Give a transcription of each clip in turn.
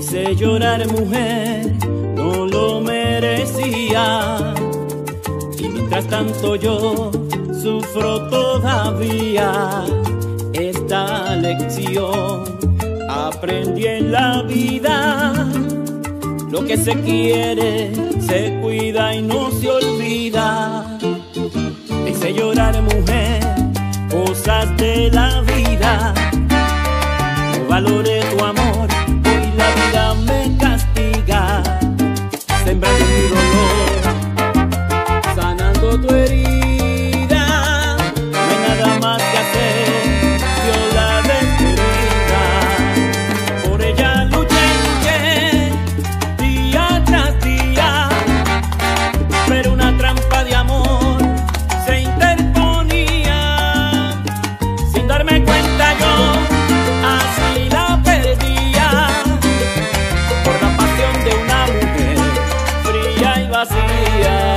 hice llorar, mujer, no lo merecía. Y mientras tanto yo sufro todavía. Esta lección aprendí en la vida. Lo que se quiere se cuida y no se olvida. Te hice llorar, mujer, cosas de la vida. No valoré tu amor, hoy la vida me castiga. Sembrando mi dolor, sanando tu herida. No hay nada más que hacer, yo la despedida. Por ella luché día tras día, pero una trampa de amor se interponía. Sin darme cuenta yo así la perdía, por la pasión de una mujer fría y vacía.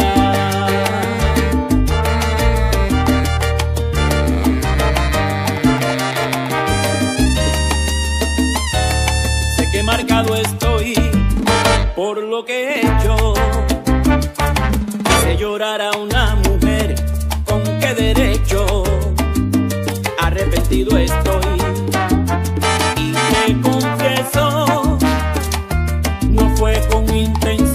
Sé que marcado estoy por lo que he hecho. Hice llorar a una mujer, ¿con qué derecho? Arrepentido estoy y te confieso, no fue con intención.